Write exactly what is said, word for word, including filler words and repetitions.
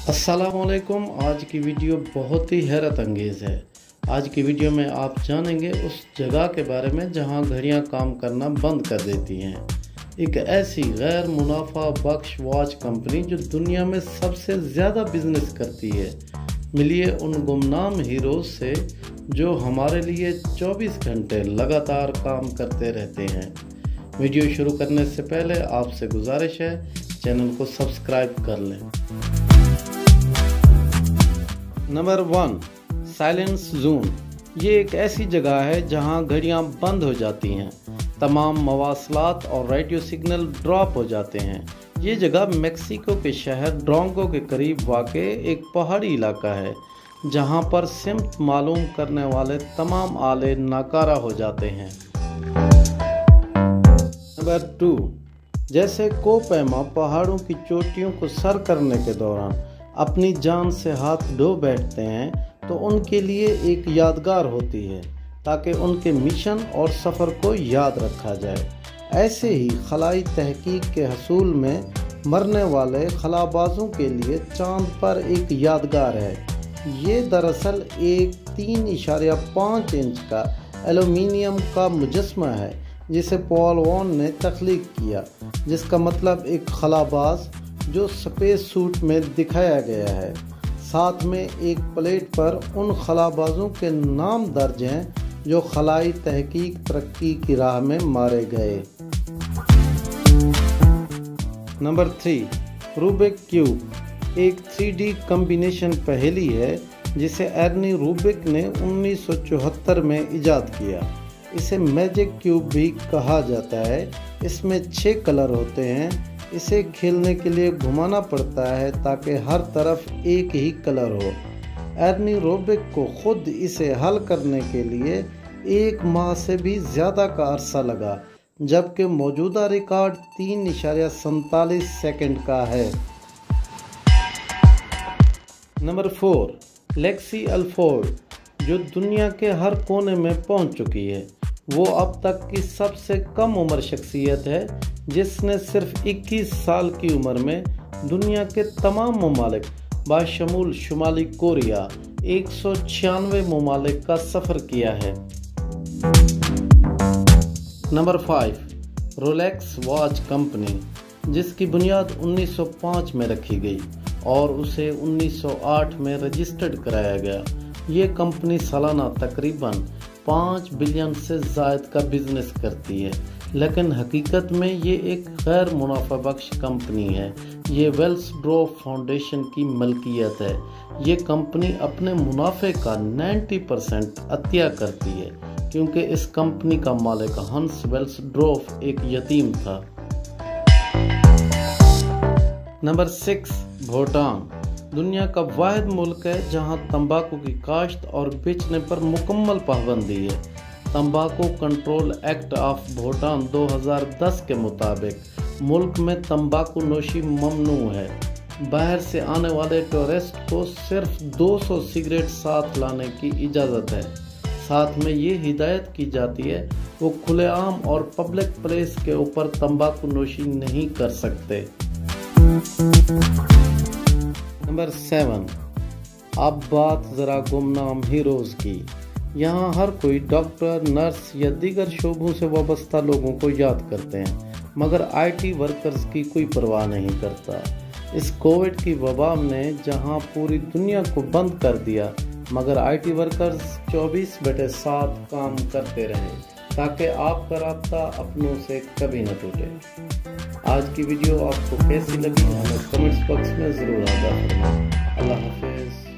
अस्सलाम वालेकुम। आज की वीडियो बहुत ही हैरत अंगेज़ है। आज की वीडियो में आप जानेंगे उस जगह के बारे में जहां घड़ियां काम करना बंद कर देती हैं। एक ऐसी गैर मुनाफा बख्श वॉच कंपनी जो दुनिया में सबसे ज़्यादा बिजनेस करती है। मिलिए उन गुमनाम हीरोज़ से जो हमारे लिए चौबीस घंटे लगातार काम करते रहते हैं। वीडियो शुरू करने से पहले आपसे गुजारिश है, चैनल को सब्सक्राइब कर लें। Number one, silence zone. ये एक ऐसी जगह है जहां घड़ियां बंद हो जाती हैं, तमाम मवासलात और रेडियो सिग्नल ड्रॉप हो जाते हैं। ये जगह मेक्सिको के शहर ड्रोंगो के करीब वाक़े एक पहाड़ी इलाका है जहां पर सिमत मालूम करने वाले तमाम आले नाकारा हो जाते हैं। नंबर टू, जैसे कोपैमा पहाड़ों की चोटियों को सर करने के दौरान अपनी जान से हाथ धो बैठते हैं तो उनके लिए एक यादगार होती है ताकि उनके मिशन और सफ़र को याद रखा जाए। ऐसे ही खलाई तहकीक के हसूल में मरने वाले खलाबाजों के लिए चांद पर एक यादगार है। ये दरअसल एक तीन इशारिया पाँच इंच का एल्यूमिनियम का मुजस्मा है जिसे पॉल वॉन ने तख्लीक किया, जिसका मतलब एक खलाबाज जो स्पेस सूट में दिखाया गया है। साथ में एक प्लेट पर उन खलाबाजों के नाम दर्ज हैं जो खलाई तहकीक तरक्की की राह में मारे गए। नंबर थ्री, रूबिक क्यूब एक थ्री डी कम्बिनेशन पहेली है जिसे एर्नी रूबिक ने उन्नीस सौ चौहत्तर में इजाद किया। इसे मैजिक क्यूब भी कहा जाता है। इसमें छः कलर होते हैं। इसे खेलने के लिए घुमाना पड़ता है ताकि हर तरफ एक ही कलर हो। एर्नी रूबिक को खुद इसे हल करने के लिए एक माह से भी ज़्यादा का अरसा लगा, जबकि मौजूदा रिकॉर्ड तीन इशारिया सैंतालीस सेकेंड का है। नंबर फोर, लेक्सी अल्फोर्ड जो दुनिया के हर कोने में पहुंच चुकी है। वो अब तक की सबसे कम उम्र शख्सियत है जिसने सिर्फ इक्कीस साल की उम्र में दुनिया के तमाम ममालिक बाशमूल शुमाली कोरिया एक सौ छियानवे ममालिक का सफ़र किया है। Number five, Rolex watch company जिसकी बुनियाद उन्नीस सौ पाँच में रखी गई और उसे उन्नीस सौ आठ में रजिस्टर्ड कराया गया। ये कंपनी सालाना तकरीबन पाँच बिलियन से ज़ायद का बिजनेस करती है, लेकिन हकीकत में ये एक गैर मुनाफा बख्श कंपनी है। ये वेल्स ड्रोफ फाउंडेशन की मलकियत है। ये कंपनी अपने मुनाफे का नब्बे परसेंट अतिया करती है क्योंकि इस कंपनी का मालिक हंस वेल्स ड्रोफ एक यतीम था। नंबर सिक्स, भूटान दुनिया का वाहिद मुल्क है जहां तंबाकू की काश्त और बेचने पर मुकम्मल पाबंदी है। तंबाकू कंट्रोल एक्ट ऑफ भूटान दो हज़ार दस के मुताबिक मुल्क में तंबाकू नोशी ममनू है। बाहर से आने वाले टूरिस्ट को सिर्फ दो सौ सिगरेट साथ लाने की इजाज़त है। साथ में ये हिदायत की जाती है वो खुलेआम और पब्लिक प्लेस के ऊपर तंबाकू नोशी नहीं कर सकते। नंबर सेवन, अब बात ज़रा गुमनाम हीरोज़ की। यहाँ हर कोई डॉक्टर, नर्स या दीगर शोबों से वाबस्ता लोगों को याद करते हैं, मगर आईटी वर्कर्स की कोई परवाह नहीं करता। इस कोविड की वबा ने जहाँ पूरी दुनिया को बंद कर दिया, मगर आईटी वर्कर्स चौबीस बटे सात काम करते रहे ताकि आपका राब्ता अपनों से कभी न टूटे। आज की वीडियो आपको कैसी लगी हमें कमेंट्स बॉक्स में ज़रूर आगाह करें। अल्लाह हाफिज़।